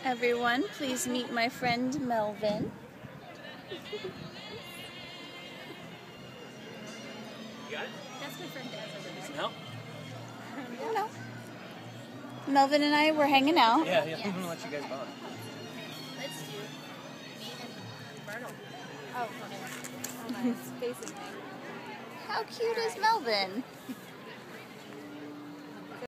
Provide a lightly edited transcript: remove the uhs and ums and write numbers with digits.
Everyone, please meet my friend Melvin. You got it? That's my friend Des. Need some help? No. Melvin and I were hanging out. Yeah, I'm gonna let you guys bond. Let's do me and Myrtle. Oh, okay. Oh, nice. Facing me. How cute is Melvin?